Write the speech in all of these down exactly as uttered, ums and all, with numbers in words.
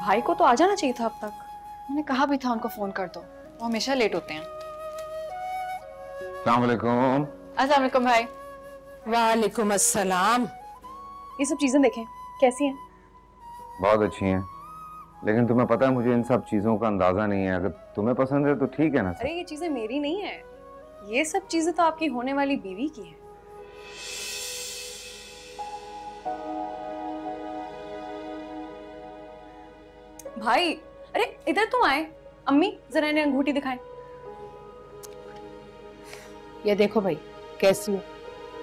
भाई को तो आ जाना चाहिए था अब तक। मैंने कहा भी था उनको फोन कर दो, वो हमेशा लेट होते हैं। अस्सलाम वालेकुम। अस्सलाम वालेकुम भाई। वालेकुम अस्सलाम। ये सब चीजें देखें कैसी हैं? बहुत अच्छी हैं, लेकिन तुम्हें पता है मुझे इन सब चीजों का अंदाजा नहीं है। अगर तुम्हें पसंद है तो ठीक है ना। अरे ये चीजें मेरी नहीं है, ये सब चीजें तो आपकी होने वाली बीवी की है। भाई अरे इधर तुम आए। अम्मी जरा इन्हें अंगूठी दिखाएं। ये देखो भाई कैसी है।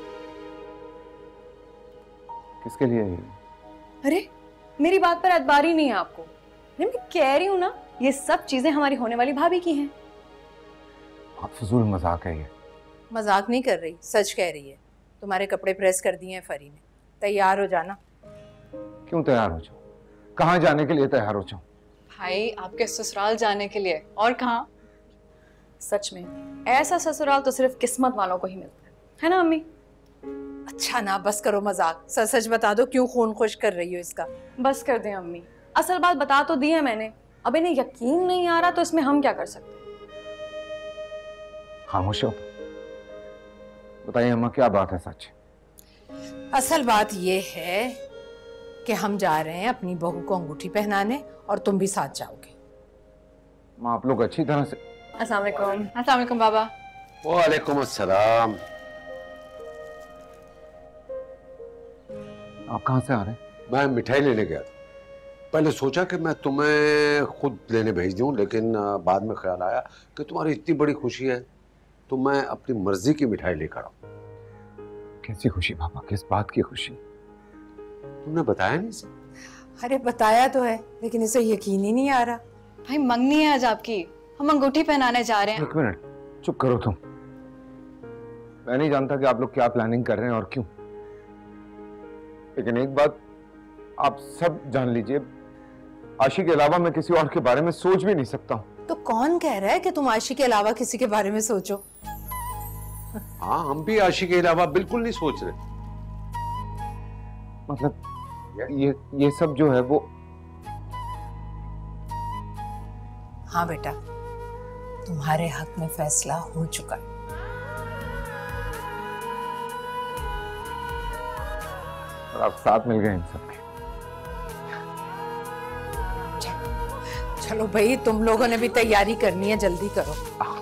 किसके लिए है ये? अरे मेरी बात पर एतबार ही नहीं है आपको। मैं कह रही हूँ ना, ये सब चीजें हमारी होने वाली भाभी की हैं। बहुत फजूल मजाक है ये। मजाक नहीं कर रही, सच कह रही है। तुम्हारे कपड़े प्रेस कर दिए हैं फरी ने, तैयार हो जाना। क्यों तैयार हो जाऊं? कहाँ जाने के लिए तैयार हो जाऊं? भाई आपके ससुराल जाने के लिए, और कहाँ। सच में ऐसा ससुराल तो सिर्फ किस्मत वालों को ही मिलता है, है ना अम्मी? अच्छा ना बस करो मजाक, सच सच बता दो क्यों खून खुश कर रही हो इसका। बस कर दें अम्मी, असल बात बता तो दी है मैंने। अब इन्हें यकीन नहीं आ रहा तो इसमें हम क्या कर सकते हैं? खामोश हो। बताइए अम्मा क्या बात है सच? असल बात ये है कि हम जा रहे हैं अपनी बहू को अंगूठी पहनाने और तुम भी साथ जाओगे। माँ आप लोग अच्छी तरह से। अस्सलाम वालेकुम। अस्सलाम वालेकुम बाबा। वालेकुम अस्सलाम। आप कहाँ से आ रहे हैं? मैं मिठाई लेने गया था। पहले सोचा कि मैं तुम्हें खुद लेने भेज दूं, लेकिन बाद में ख्याल आया कि तुम्हारी इतनी बड़ी खुशी है तो मैं अपनी मर्जी की मिठाई लेकर आऊं। कैसी खुशी पापा? किस बात की खुशी? तुमने बताया नहीं इसे? अरे बताया तो है, लेकिन इसे यकीन ही नहीं आ रहा। भाई मंगनी है आज आपकी, हम अंगूठी पहनाने जा रहे हैं। एक मिनट चुप करो तुम। मैं नहीं जानता कि आप लोग क्या प्लानिंग कर रहे हैं और क्यों, लेकिन एक बात आप सब जान लीजिए, आशी के अलावा मैं किसी और के बारे में सोच भी नहीं सकता हूं। तो कौन कह रहा है कि तुम आशी के अलावा किसी के बारे में सोचो? हाँ हम भी आशी के अलावा बिल्कुल नहीं सोच रहे। मतलब ये ये सब जो है वो। हाँ बेटा, तुम्हारे हक में फैसला हो चुका है। और आप साथ मिल गए इन सबके। चलो भाई तुम लोगों ने भी तैयारी करनी है, जल्दी करो।